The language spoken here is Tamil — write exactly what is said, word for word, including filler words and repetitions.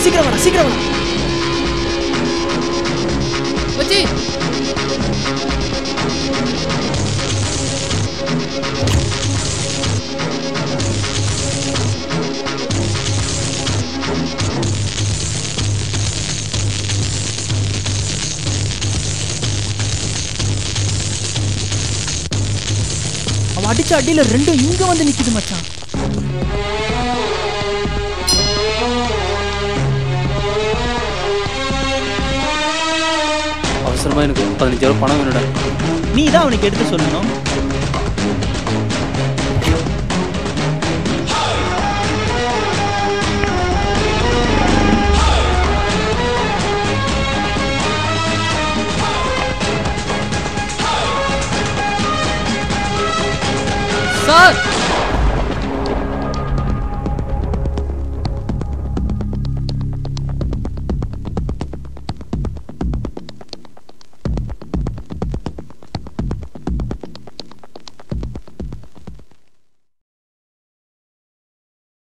சீக்கிரம் வர சீக்கிரம் வர மச்சி. அவன் அடிச்ச அடியில ரெண்டும் இங்க வந்து நிக்குது மச்சான். அவசரமா எனக்கு பதினஞ்சு ரூபா பணம் வேணுடா. நீ தான் அவனுக்கு எடுத்து சொல்லணும்.